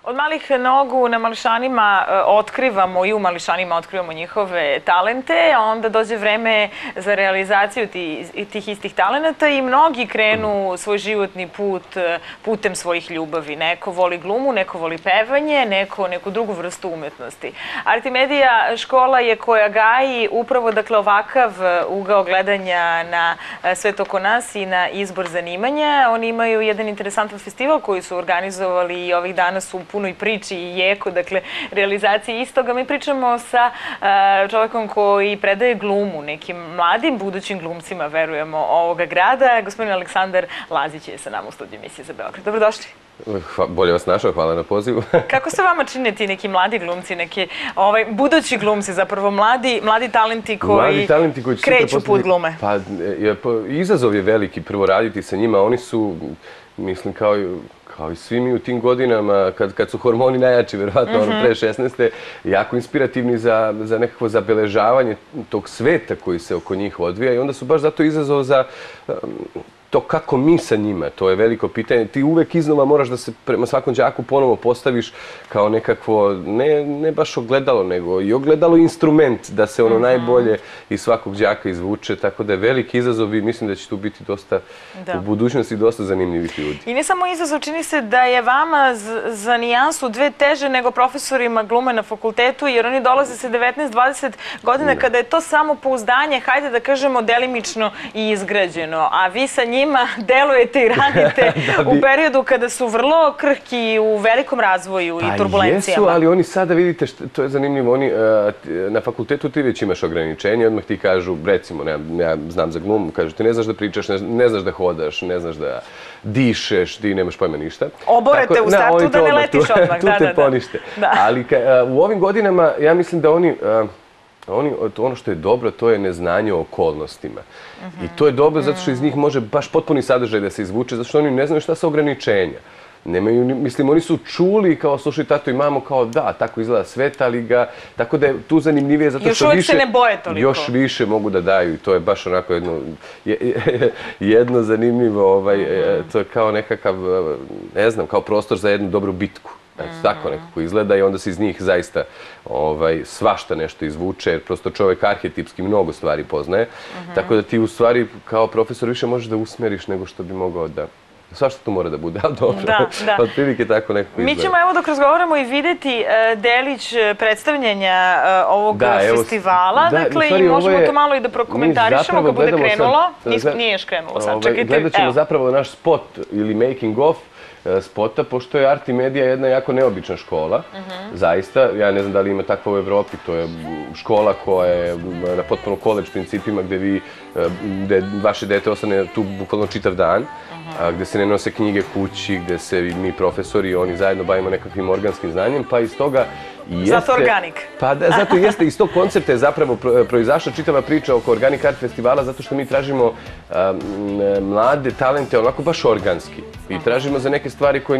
Od malih nogu na mališanima otkrivamo i u mališanima otkrivamo njihove talente, a onda dođe vreme za realizaciju tih istih talenata i mnogi krenu svoj životni put putem svojih ljubavi. Neko voli glumu, neko voli pevanje, neko neku drugu vrstu umetnosti. Artimedija škola je koja gaji upravo ovakav ugao gledanja na svet oko nas i na izbor zanimanja. Oni imaju jedan interesantan festival koji su organizovali i ovih dana su u punoj priči i jeku, realizaciji istoga. Mi pričamo sa čovjekom koji predaje glumu nekim mladim budućim glumcima, verujemo, ovoga grada. Gospodin Aleksandar Lazić je sa nama u studiju emisije za Beograd. Dobrodošli. Bolje vas našao, hvala na pozivu. Kako se vama čine ti neki mladi glumci, neki budući glumci, zapravo mladi talenti koji kreću put glume? Pa, izazov je veliki prvo raditi sa njima. Oni su, mislim, kao i svi mi u tim godinama, kad su hormoni najjači, verovatno pre 16. jako inspirativni za nekakvo zabeležavanje tog sveta koji se oko njih odvija i onda su baš zato izazov za to kako mi sa njima, to je veliko pitanje. Ti uvek iznova moraš da se prema svakom đaku ponovo postaviš kao nekakvo, ne baš ogledalo, nego i ogledalo instrument da se ono najbolje iz svakog đaka izvuče, tako da je veliki izazov i mislim da će tu biti dosta u budućnosti dosta zanimljivih ljudi. I ne samo izazov, čini se da je vama za nijansu dve teže nego profesorima glume na fakultetu, jer oni dolaze sa 19-20 godina kada je to samopouzdanje, hajde da kažemo, delimično i izgrađeno, a vi sa njima delujete i radite u periodu kada su vrlo krhki u velikom razvoju i turbulencijama. Jesu, ali oni sada, vidite, to je zanimljivo, oni na fakultetu ti već imaš ograničenje, odmah ti kažu, recimo, ja znam za glumu, kažu ti ne znaš da pričaš, ne znaš da hodaš, ne znaš da dišeš, ti nemaš pojma ništa. Oborete u startu da ne letiš odmah. Tu te ponište. Ali u ovim godinama, ja mislim da ono što je dobro, to je neznanje o okolnostima. I to je dobro zato što iz njih može baš potpuni sadržaj da se izvuče, zato što oni ne znaju šta su ograničenja. Mislim, oni su čuli kao, slušaj, tato i mamo, kao da, tako izgleda svet, ali ga, tako da je tu zanimljivije zato što još se ne boje toliko. Još više mogu da daju i to je baš onako jedno zanimljivo, to je kao nekakav, ne znam, kao prostor za jednu dobru bitku. Tako nekako izgleda i onda se iz njih zaista svašta nešto izvuče, jer prosto čovjek arhetipski mnogo stvari poznaje. Tako da ti u stvari kao profesor više možeš da usmeriš nego što bi mogao da... Svašta tu mora da bude, ali dobro. Od prilike tako nekako izgleda. Mi ćemo, evo dok razgovaramo, i videti delić predstavljanja ovog festivala. Dakle, i možemo to malo i da prokomentarišemo kad bude krenulo. Nije još krenulo sad, čekajte. Gledat ćemo zapravo naš spot ili making of spota, pošto je Artimedija jedna jako neobična škola, zaista. Ja ne znam da li ima takva u Evropi, to je škola koja je na potpuno koledž principima gde vaše dete ostane tu bukvalno čitav dan, gde se ne nose knjige kući, gde se mi profesori i oni zajedno bavimo nekakvim organskim znanjem, pa iz toga jeste... Zato organik. Pa zato jeste, iz tog koncepta je zapravo proizašla čitava priča oko Organic Art festivala, zato što mi tražimo mlade talente onako baš organski i tražimo za neke stvari koje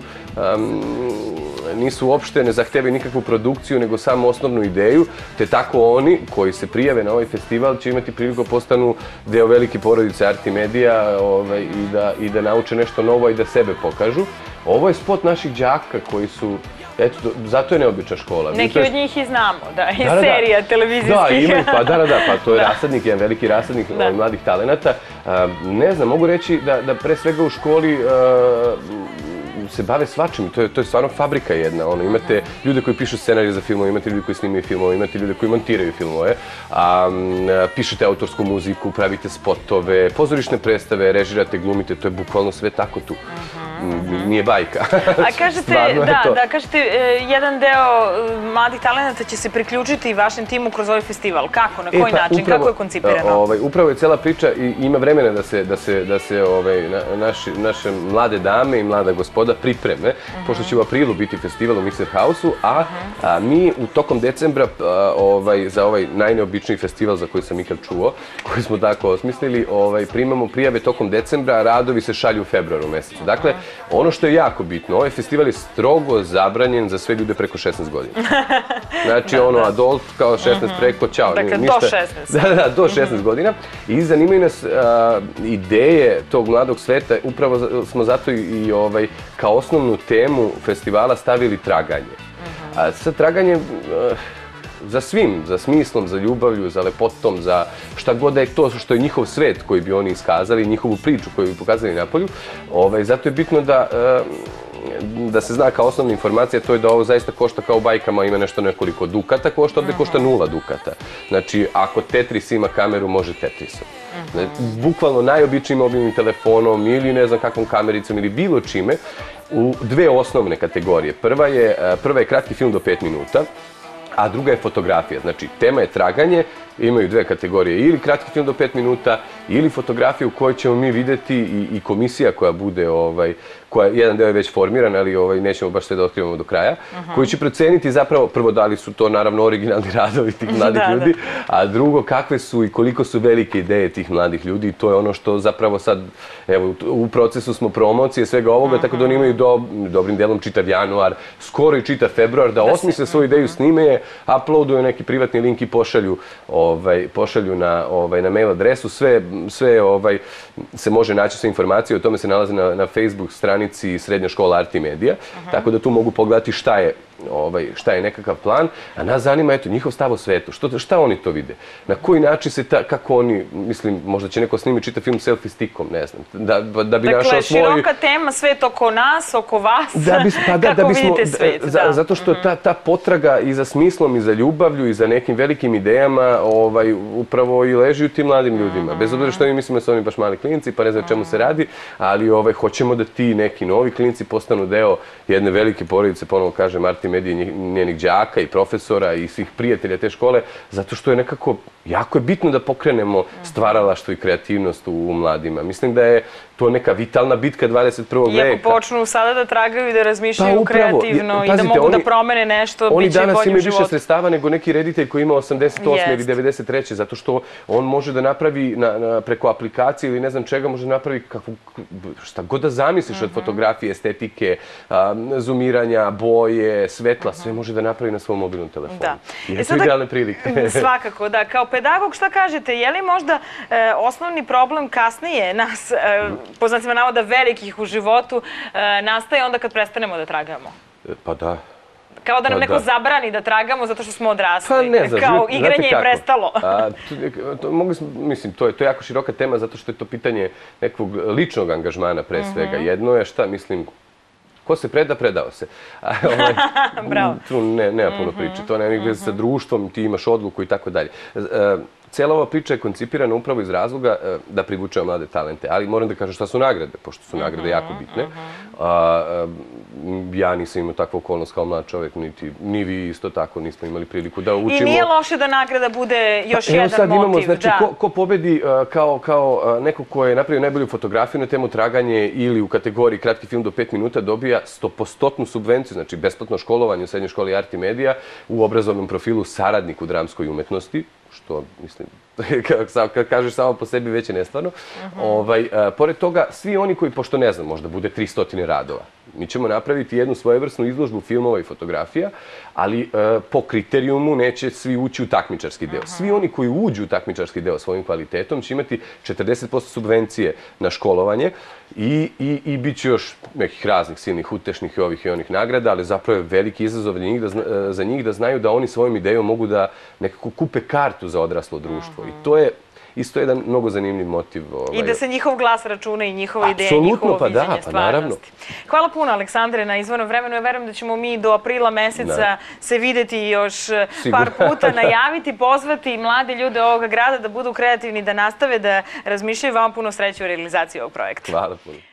nisu uopšte, ne zahtevaju nikakvu produkciju, nego samo osnovnu ideju, te tako oni koji se prijave na ovaj festival će imati priliku postanu deo velike porodice Artimedija i da nauče nešto novo i da sebe pokažu. Ovo je spot naših đaka koji su, eto, zato je neobična škola. Neki od njih i znamo, da, iz serija televizijskih. Da, imaju, pa to je rasadnik, jedan veliki rasadnik mladih talenata. Ne znam, mogu reći da pre svega u školi se bave svačim, to je stvarno fabrika jedna, imate ljude koji pišu scenarije za filmove, imate ljude koji snimaju filmove, imate ljude koji montiraju filmove, pišete autorsku muziku, pravite spotove, pozorišne predstave, režirate, glumite, to je bukvalno sve tako tu. Nije bajka. A kažete, jedan deo mladih talenata će se priključiti vašem timu kroz ovaj festival. Kako? Na koji način? Kako je koncipirano? Upravo je cela priča i ima vremena da se naše mlade dame i mlada gospoda pripreme, pošto će u aprilu biti festival u Mixer House-u, a mi u tokom decembra za ovaj najneobičniji festival za koji sam ikad čuo, koji smo tako osmislili, primamo prijave tokom decembra, a radovi se šalju u februaru mesecu. Dakle, ono što je jako bitno, ovaj festival je strogo zabranjen za sve ljude preko 16 godina. Znači, adult kao 16 preko, čao. Dakle, do 16. Da, do 16 godina. I zanimaju nas ideje tog mladog sveta, upravo smo zato i kao osnovnu temu festivala stavili traganje. A sad traganje za svim, za smislom, za ljubavlju, za lepotom, za šta god da je to što je njihov svet koji bi oni iskazali, njihovu priču koju bi pokazali napolju. Zato je bitno da se zna kao osnovna informacija, to je da ovo zaista košta kao u bajkama, ima nešto nekoliko dukata, košta, ovde košta 0 dukata. Znači, ako Tetris ima kameru, može Tetrisom. Bukvalno najobičnijim mobilnim telefonom ili ne znam kakvom kamericom ili bilo čime, u dve osnovne kategorije. Prva je kratki film do 5 minuta, a druga je fotografija. Znači, tema je traganje, imaju dve kategorije, ili kratki film do 5 minuta, ili fotografiju koju ćemo mi videti i komisija koja bude, jedan deo je već formiran, ali nećemo baš sve da otkrivamo do kraja, koji će proceniti zapravo, prvo da li su to naravno originalni radovi tih mladih ljudi, a drugo kakve su i koliko su velike ideje tih mladih ljudi i to je ono što zapravo sad, evo, u procesu smo promocije svega ovoga, tako da oni imaju dobrim delom čitav januar, skoro i čitav februar, da osmisle svoju ideju, snime je, uploaduju neki privatni link i pošalju na mail adresu, sve se može naći sve informacije, o tome se nalaze na Facebook stranici Srednja škola Art i Medija, tako da tu mogu pogledati šta je nekakav plan, a nas zanima, eto, njihov stav o svetu, šta oni to vide, na koji način se, kako oni, mislim, možda će neko snimi čitav film selfie stickom, ne znam, da bi našao svoj... Dakle, široka tema, svet oko nas, oko vas, kako vidite svet, da. Zato što ta potraga i za smislom, i za ljubavlju, i za nekim velikim idejama, upravo i leži u tim mladim ljudima, bez obzira što mi mislimo da su oni baš mali klinci, pa ne znam čemu se radi, ali hoćemo da ti neki novi klinci postanu deo jedne velike porodice, ponovo kažem, Art i Medije, njenih đaka i profesora i svih prijatelja te škole, zato što je nekako, jako je bitno da pokrenemo stvaralaštvo i kreativnost u mladima. Mislim da je to neka vitalna bitka 21. veka. Iako počnu sada da tragaju i da razmišljaju kreativno i da mogu da promene nešto, bit će bolje u životu. Oni danas imaju više sredstava nego neki reditelj koji ima 88. ili 93. zato što on može da napravi preko aplikacije ili ne znam čega, može da napravi šta god da zamisliš od fotografije, estetike, zoomiranja, boje, svetla, sve može da napravi na svom mobilnom telefonu. I je to idealne prilike. Svakako, da. Kao pedagog, šta kažete, je li možda osnovni problem kasnije nas, po znacima navoda velikih u životu, nastaje onda kad prestanemo da tragamo? Pa da. Kao da nam neko zabrani da tragamo zato što smo odrasli. Pa ne znam. Kao igranje je prestalo. Mislim, to je jako široka tema zato što je to pitanje nekog ličnog angažmana pre svega. Jedno je šta, mislim, ko se preda, predao se. Bravo. Tu nema puno priče. To nema nikde sa društvom, ti imaš odluku i tako dalje. Cijela ova priča je koncipirana upravo iz razloga da privučemo mlade talente, ali moram da kažem šta su nagrade, pošto su nagrade jako bitne. Ja nisam imao takvu okolnost kao mlad čovjek, ni vi isto tako nismo imali priliku da učimo. I nije loše da nagrada bude još jedan motiv. Evo sad imamo, znači, ko pobedi kao neko ko je napravio najbolju fotografiju na temu traganje ili u kategoriji kratki film do 5 minuta dobija 100% subvenciju, znači besplatno školovanje u Srednjoj školi Art i Medija u obrazovnom profilu saradnik u dramskoj umetnosti, što, mislim, kad kažeš samo po sebi već je nestvarno. Pored toga, svi oni koji, pošto ne znam, možda bude 300 radova, mi ćemo napraviti jednu svojevrsnu izložbu filmova i fotografija, ali po kriterijumu neće svi ući u takmičarski deo. Svi oni koji uđu u takmičarski deo svojim kvalitetom će imati 40% subvencije na školovanje i bit će još nekih raznih silnih utešnih i ovih i onih nagrada, ali zapravo je veliki izazov za njih da znaju da oni svojom idejom mogu da nekako kupe kartu za odraslo društvo. I to je isto jedan mnogo zanimljiv motiv. I da se njihov glas računa i njihova ideja, njihovo viđenje stvarnosti. Hvala puno, Aleksandre, na izvornom vremenu. Ja verujem da ćemo mi do aprila meseca se videti još par puta, najaviti, pozvati mlade ljude ovoga grada da budu kreativni, da nastave da razmišljaju. Vam puno sreće u realizaciji ovog projekta. Hvala puno.